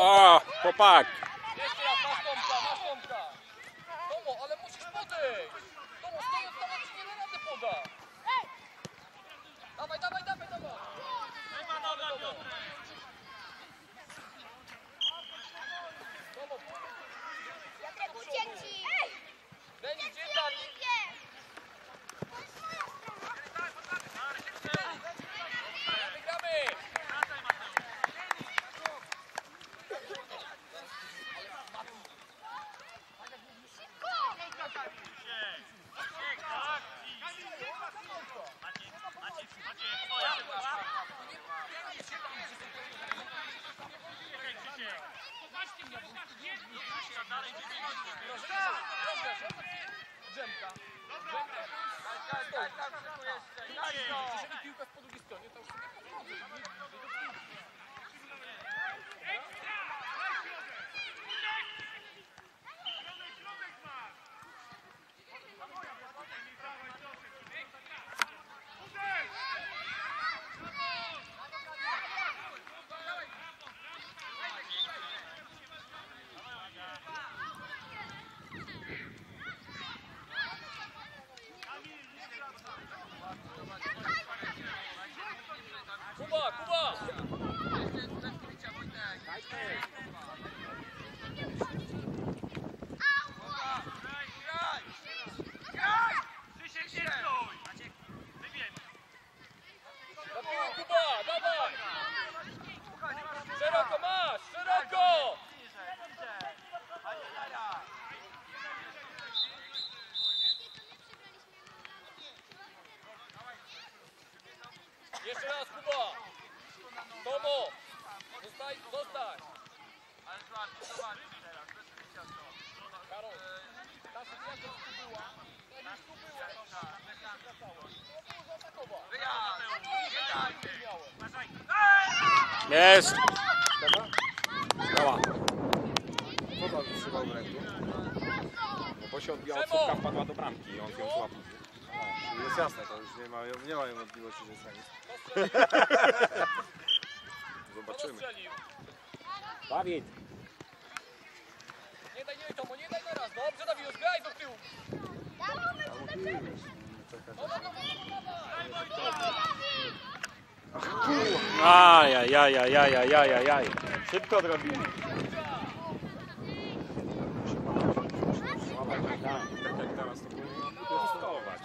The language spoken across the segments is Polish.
O, chłopak! Jeszcze raz, masz Tomka. Tomo, ale musisz podejść. Tomo, stojąc tam, ci nie da rady poda. Dawaj. Tomo, Denis, gdzie tam? Wygramy! Drzemka. Jeżeli piłka po drugiej stronie, to już nie podchodzę. Kuba! Kuba, dawaj! Szeroko masz! Szeroko! Jeszcze raz, Kuba! Tomo! Zostań! Ale złapisz teraz, bez krycia to. Karol, ta sytuacja tu była. Tu była. Jest! Brawa! Co tam trzymał w ręku? No bo się odbijała od słupka, wpadła do bramki i on ją złapał. Jest jasne, to już nie mają wątpliwości, że jest remis. Zobaczymy. Dawid! Nie daj teraz. Dobrze, Dawid, graj do tyłu. Ajajajajajajajajaj. Szybko odrobili. Tak jak teraz to powinno wyprostować.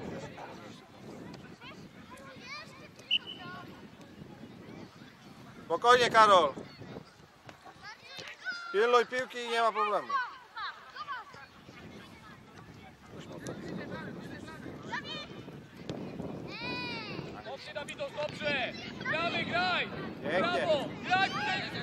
Spokojnie, Karol. Pilnuj piłki i nie ma problemu. Dobrze, Dawidos, dobrze. Graj. Pięknie. Brawo. Graj.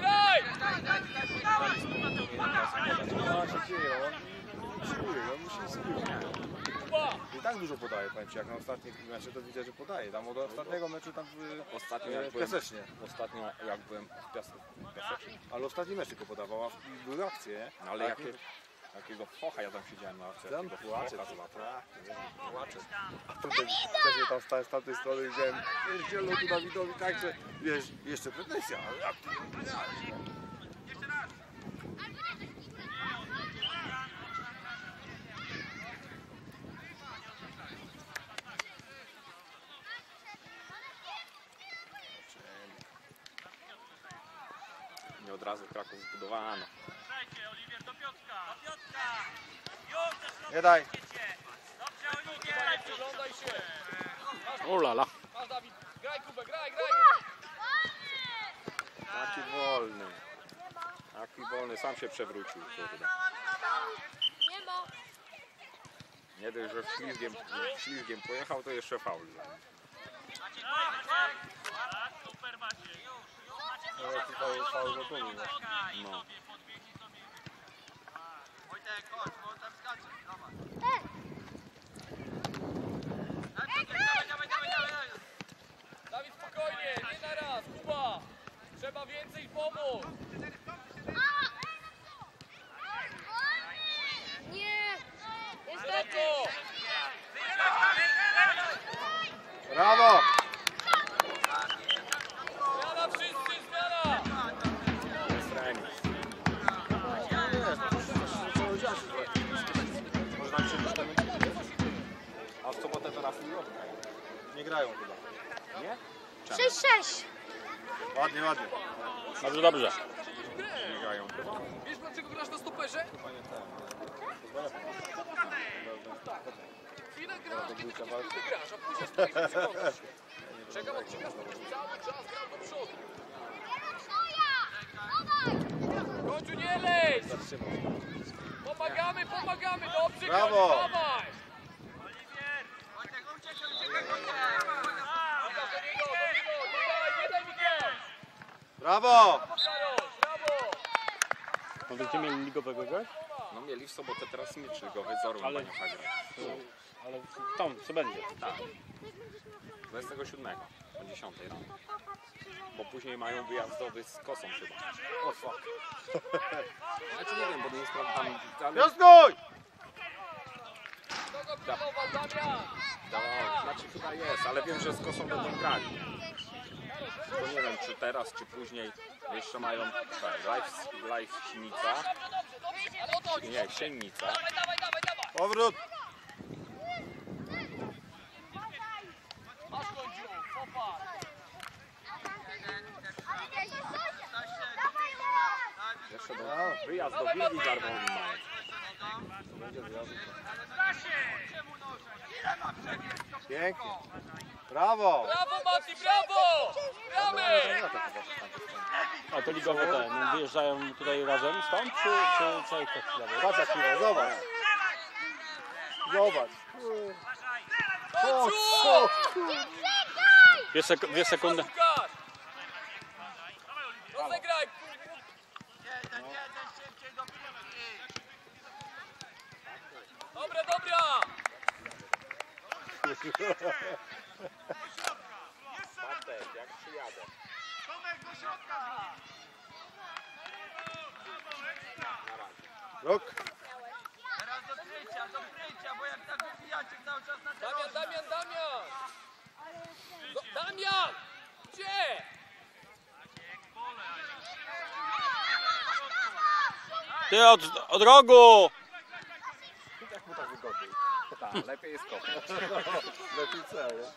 On musi spić. Kuba. I tak dużo podaje, powiem ci, jak na ostatnim meczu to widzę, że podaje. Tam od ostatniego meczu tam Piasecznie. Ostatnio jak byłem w Piasecznie. Ale ostatni mecz tylko podawał, a były akcje, nie? No ale jakiego focha ja tam siedziałem na ławce. Tam jakiego płacze, focha złapał. płacze. A tutaj wcześniej tam stałem z tamtej strony widziałem zieloną Dawidowi tak, że wiesz, jeszcze pretensja, ale jak ty nie grałeś? Nie od razu Kraków zbudowano. Nie daj. Przyglądaj się. O lala. Masz, Dawid. Graj, Kubę, graj. Taki wolny, sam się przewrócił. Kurde. Nie dość, że ślizgiem pojechał, to jeszcze faul. No jaki faul gotowy. No. Dawid, spokojnie, nie na raz. Kuba. Trzeba więcej pomóc. Nie! Niestety! Brawo! Zmiana wszyscy, zmiana! Jest remis. Nie grają chyba. Nie? 6-6. Ładnie, ładnie. Dobrze, dobrze. Nie grają chyba. Wiesz dlaczego grasz na stoperze? Chwilę grasz, kiedy ty grasz, a później stoisz i przyglądasz się. Czekam od ciebie, żebyś cały czas grał do przodu. W końcu nie leć! Pomagamy, pomagamy, dobrze, Brawo! Koniu, dawaj! Nie daj mi go! Brawo! Karol, brawo! No będziecie mieli ligowego grać? No mieli w sobotę teraz mecz ligowy z Orłem Ale- Baniucha gra. Ale tam, co będzie? Tak. 27 o 10 rano. Bo później mają wyjazdowy z Kosą chyba. O fuck. Znaczy nie wiem, bo nie sprawdzam, ale Piątkuj! Kto go pilnował, Damian? znaczy chyba jest, ale wiem, że z Kosą będą grali. Tylko nie wiem, czy teraz, czy później jeszcze mają live Sinica, Ale o to chodzi. nie, Siennica. Dawaj, dawaj, dawaj, dawaj! Powrót! Masz końcu, popatrz! Jeszcze wyjazd do Wilgi Garbowni mają. Pięknie. Brawo! Brawo, Mati, brawo! Gramy! A to ligowe te, no, wyjeżdżają tutaj razem stąd, czy ich tak chwilę? Patrz jak chwilę, zobacz. Zobacz. O, co? Dwie sekundy. Łukasz! Rozegraj! Dobra, dobra! Bartek, jak przyjadę. Rok. Damian, Damian, Damian! Damian! Gdzie? Ty od rogu! Jak mu tak wygodniej? Tak, lepiej jest kopnąć. Lepiej cel, nie?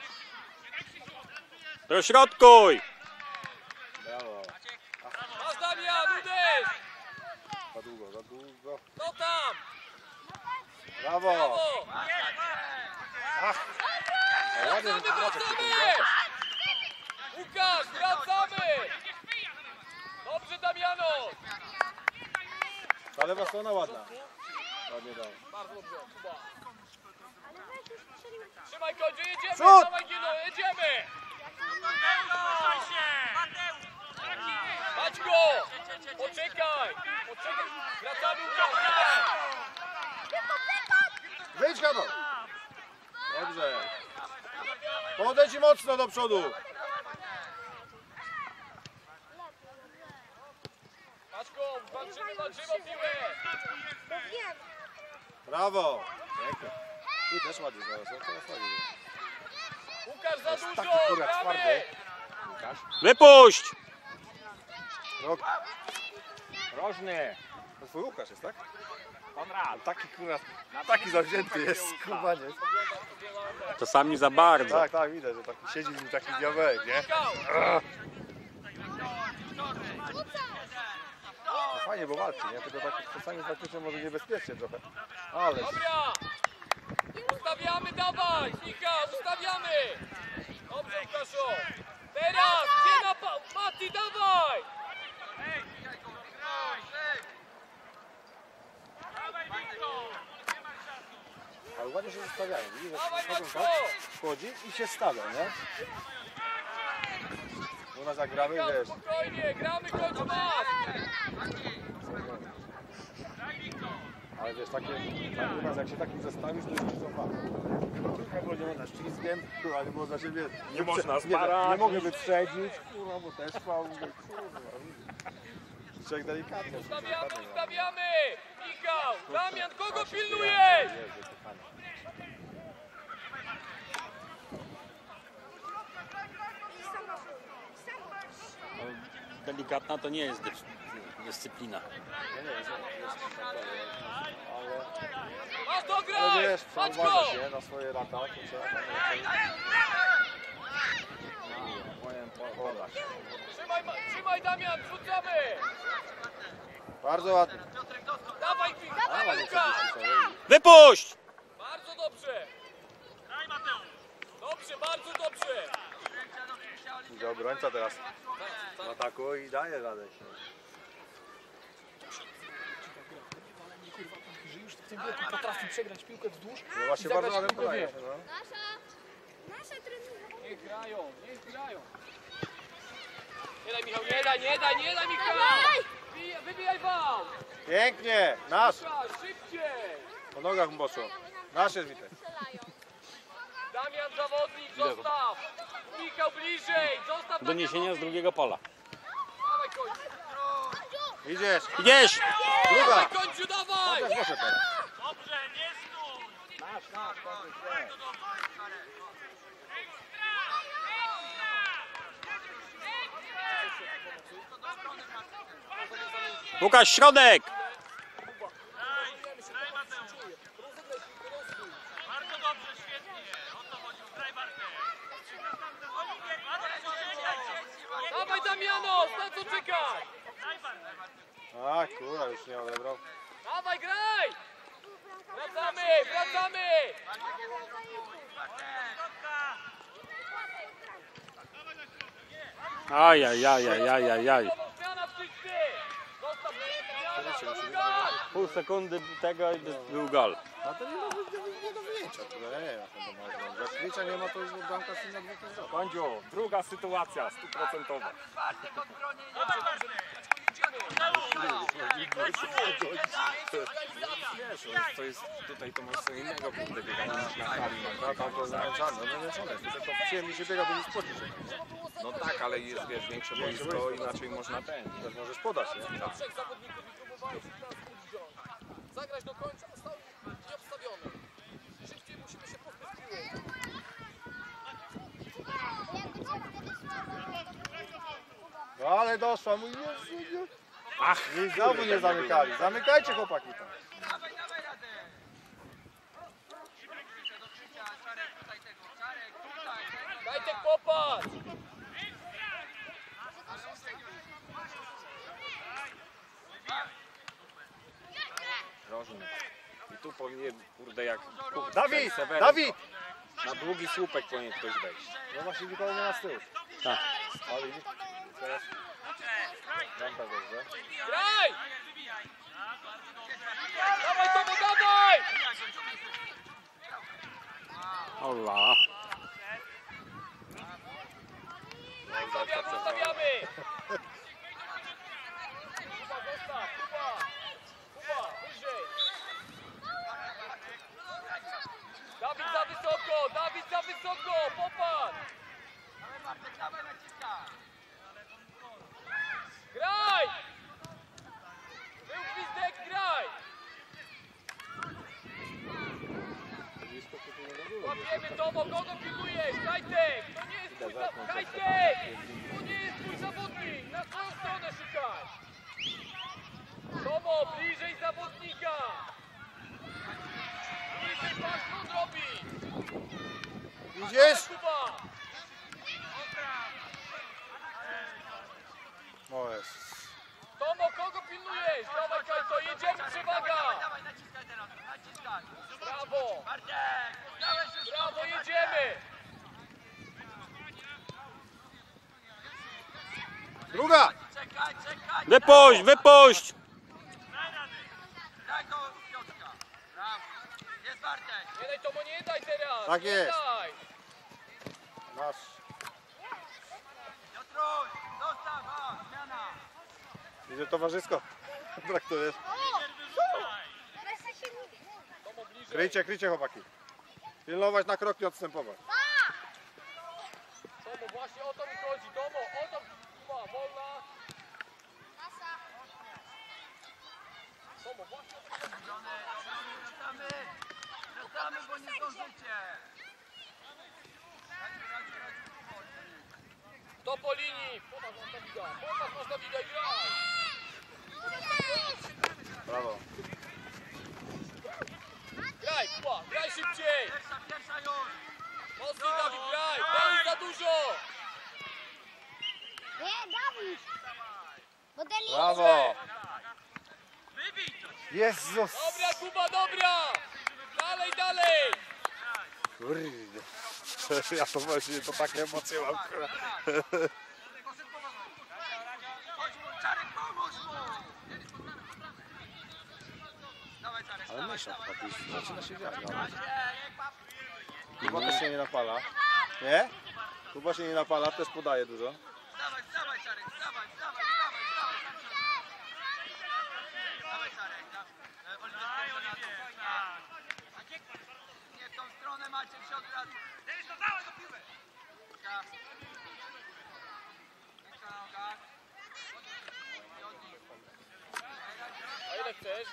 Dośrodkuj! Brawo. Masz, Damian, uderz! Za długo, za długo. No tam! Brawo! Brawo! A ładnie, że Wracamy, wracamy! Łukasz, wracamy! Dobrze, Damiano! ta lewa strona ładna. Ładnie dał. Bardzo dobrze, Kuba. Trzymaj końcu, jedziemy! Przód! Dawaj, Gino, jedziemy! Maćko! Poczekaj! Poczekaj! Wracamy, Łukasz! Wyjdź, Karol! Dobrze. Podejdź mocno do przodu. Maćko, walczymy, walczymy o piłę! Brawo. Pięknie. Tu też ładnie zaraz, teraz ładnie. Łukasz, za Taki dużo! kurek Gramy! twardy. Łukasz? Wypuść! Rok. Rożny! To twój Łukasz jest, tak? Konrad! Taki kurwa, taki zawzięty jest, skubaniec. Czasami za bardzo. Tak, tak, widać, że taki siedzi w nim taki diabełek, nie? Michał! To fajnie, bo walczy, nie? Tylko tak czasami faktycznie może niebezpiecznie trochę. Ale Dobra! Ustawiamy, dawaj! Michał, ustawiamy! Dobrze, Łukaszu! Teraz! Gdzie na Mati, dawaj! ale ładnie się zostawiają. Widzisz, że Dawaj, wchodzą Maćko! tak, wchodzi i się stawia, nie? U nas jak gramy, Michał, wiesz, spokojnie, gramy, kończ masz! ale wiesz, takie, tak u nas jak się takim zestawisz, to już są Bo nie można ślizgiem, kurwa, nie można się, wiesz, Nie można nie sparać. mogę wyprzedzić, kurwa, bo też fał, kurwa. Trzech delikatnie. Ustawiamy, ustawiamy! Michał! Damian, kogo pilnujesz? Delikatna to nie jest dyscyplina. No nie, jest ale Masz to no graj! wiesz, trzeba Patrz go! uważać, nie? Na swoje lata, to trzeba tam raczej... Powiem podać. Trzymaj Damian, rzucamy! Bardzo ładnie. Dawaj, Piłka! Wypuść! Bardzo dobrze! Dobrze, bardzo dobrze! Idzie obrońca teraz w ataku i daje radę. Potrafi przegrać piłkę wzdłuż. No właśnie I zagrać bardzo ładnie piłkę podaje. wiesz. No. Nasza treninga. Niech grają, niech grają. Nie daj Michał, nie daj Michał! Wybijaj wał! Pięknie! Nasz! Szybciej! Po nogach mu poszło. Nasz jest Witek. Damian zawodnik, zostaw! Michał bliżej, zostaw Doniesienia z drugiego pola. Dawaj końcu, Idziesz! Idziesz! Druga! dawaj końcu, dawaj! Pokaż proszę teraz. Łukasz, środek! Dawaj Damiano, na co czekać? A kurwa, już nie odebrał. Dawaj, graj! Wracamy, wracamy! Ajajajajajajaj. Zmiana wszyscy! Zostaw zmiana, druga! Pół sekundy tego i był gol. A to nie do wyjęcia. To ja nie wiem jak to ma wyglądać. Jak wyjęcia nie ma, to już bramka z tym na dwóch jest Kądziu, druga sytuacja, 100%. Wiesz, to jest tutaj to masz co innego, kurde, bieganie na hali. No tam to zmęczony, no zmęczony. Tylko to przyjemnie się biega, bo nie spocisz się. No tak, ale jest, wiesz, większe boisko, inaczej można ten. Też możesz podać, nie? Trzech zawodników i próbowali się teraz zbudzić. Zagrać do końca, został nieobstawiony. Szybciej musimy się pozbyć piły. No ale doszła, mój Jezu. Ach, Nie, znowu nie zamykali. Zamykajcie chłopaki tam. Dajcie popatrz! rożny. I tu powinien, kurde, jak... Dawid! Seweryn, Dawid! Na długi słupek powinien ktoś wejść. No właśnie nikogo nie ma z tyłu. Tak. Ale widzisz? Teraz... Bramka dobrze. Graj! Dawaj, Tomo, dawaj! Ola. Zostawiamy! Kuba, zostaw! Kuba, wyżej! Dawid za wysoko! Popatrz! Graj! Był gwizdek, graj! Łapiemy Tomo, kogo pilnujesz? Kajtek! To nie jest twój zawodnik! Kajtek! To nie jest twój zawodnik! Na swoją stronę szukaj! Tomo, bliżej zawodnika! Bliżej, patrz, co on robi! Idziesz? Kuba! O jest. Tomo, kogo pilnujesz? Dawaj Kajto, jedziemy, przewaga! Brawo! Brawo, jedziemy! Druga! Wypuść, wypuść! Nie daj Tomo, nie daj teraz! Tak nie jest. Daj. Nasz. Idzie towarzysko. Traktujesz. Tomo, bliżej! Kryjcie chłopaki. Pilnować na krok, nie odstępować. Tomo, właśnie o to mi chodzi! Tomo, o to Kuba, wolna! Tomo, właśnie o to mi chodzi! Wracamy, bo nie zdążycie! To po linii! Popatrz, masz Dawida! Popatrz, masz Dawida i graj! dalej! Mocniej, Dawid, graj! Denis za dużo! Nie, Dawid! Bo Denis... Brawo! Jezus! Dobra, Kuba, dobra! Dalej, dalej! Kurde. Ja to właśnie to takie emocje mam. Ale mysza, zaczyna się dziać. Kuba też się nie napala. Nie? Kuba się nie napala, też podaje dużo. Nie w tą stronę macie w środku. A ile chcesz?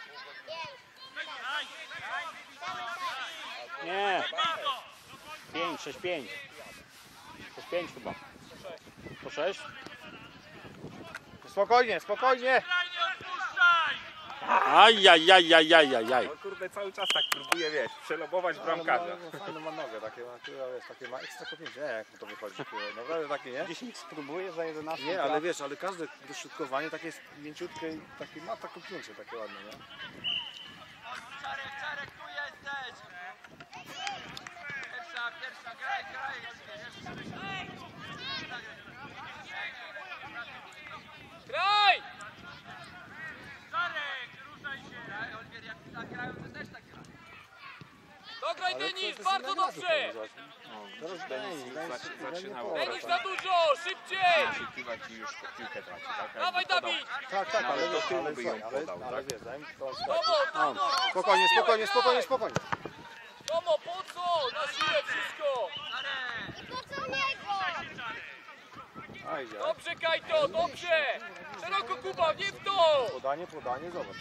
Nie. 5, 6, 5. 6, 5 chyba. Po 6? Spokojnie, spokojnie! Ajajajajajajaj. No kurde, cały czas tak próbuje, wiesz, przelobować bramkarza. Fajne ma nogę takie, ma, wiesz, takie ma ekstra kopnięcie. Nie, jak to wychodzi. Naprawdę takie, nie? 10 spróbuje za 11. Nie, ale wiesz, ale każde dośrodkowanie takie jest mięciutkie i takie ma to kopnięcie takie ładne, nie? Czarek, tu jesteś! Pierwsza, graj! Graj! Czarek, ruszaj się! Oliwier, jak tak grają, to też tak gra. Dograj, Ale Denis, to bardzo jest dobrze! Teraz Zaczynało Denis za dużo, szybciej! oczekiwać i już piłkę traci, tak? Dawaj, Dawid! Tak, ale do tyłu ale by ją słuchaj, podał, ale tak? wiesz, daj mi to Tomo! Spokojnie. Tomo, po co? Na siłę wszystko! Po co niego? Ajde. Dobrze, Kajto, dobrze! Szeroko, Kuba, nie w to! Podanie, zobacz.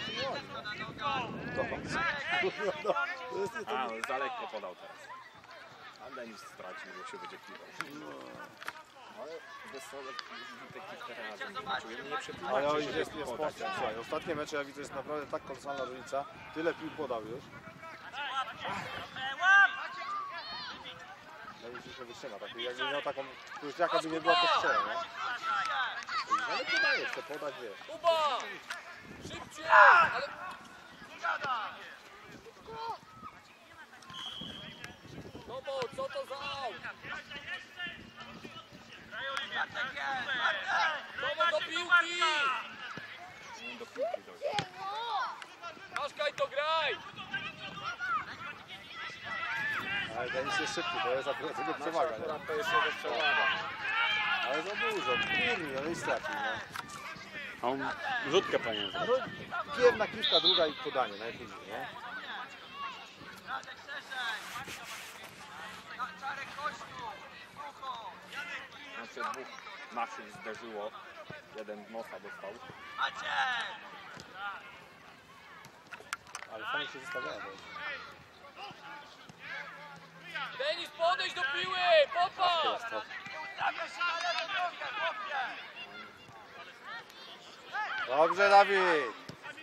Zobacz. A, za lekko podał teraz. A Denis stracił, bo się będzie kiwał. Ale bez solek takich teraz czuję, nie przepływa. Ale już jest postęp. Słuchaj, ostatnie mecze ja widzę, jest naprawdę tak kolosalna różnica. Tyle pił podał już. No i już się wytrzyma. Jakby miał taką, to już jaka by nie była, to strzela, nie? Ale podaje, chce podać, wiesz. Kuba! Szybciej! Ale... Tomo, co to za aut? Tomo, do piłki! Do piłki dojdzie. Masz, Kajto, graj! Ale Denis jest szybki, to jest akurat tego przewaga, nie? To jest jego przewaga. Ale za dużo, kurni, ale i stracił, no. A on rzutkę powinien zrobić. No, jedna kiwka, druga i podanie, najpóźniej, nie? Znaczy dwóch naszych zderzyło. Jeden w nosa dostał. Ale fajnie się zostawiają. Denis, podejdź do piły! Popatrz! Dobrze, Dawid!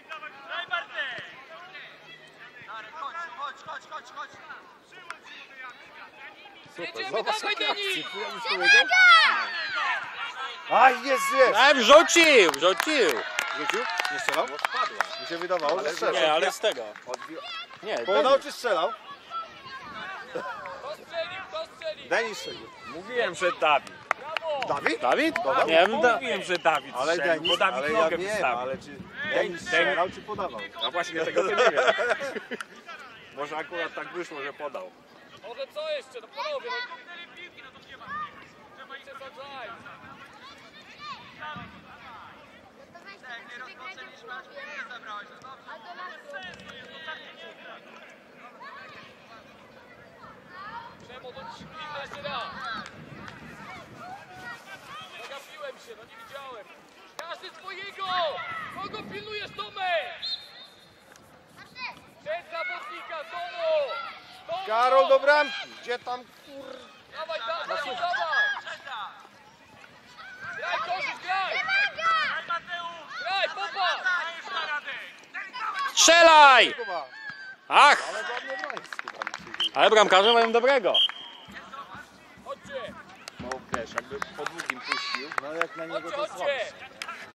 Jedziemy, dawaj, Denis! Aj, jest! Ale wrzucił! Rzucił? Nie strzelał? No spadła. Mi się wydawało, że strzelał. Nie, ale z tego. Nie, Podał czy strzelał? Kto strzelił? Denis strzelił. Mówiłem, że Dawid. Brawo! Dawid? Dawid? Podał? Nie wiem, Mówiłem, że Dawid Ale strzelił, Denis, bo Dawid ale ja nogę wiem, wystawił. ale czy Denis strzelał czy podawał? No właśnie tego to nie wiem. Może akurat tak wyszło, że podał. Może co jeszcze? No panowie, no nie przesadzaj. Przemo, to ci pilna jeszcze raz. Zagapiłem się, no nie widziałem. Każdy swojego! Kogo pilnujesz, Tomek? Przed zawodnika, Tomo! Tomo! Karol do bramki! Gdzie tam kur... Dawaj, dawaj, dawaj! Graj, Kozisz, graj! Graj, popatrz! Strzelaj! Kuba? Ach! Ale ładnie broni z Kubami. Ale bramkarze mają dobrego. Chodźcie! No wiesz, jakby po długim puścił. No jak na niego to Chodźcie, słabo. chodźcie!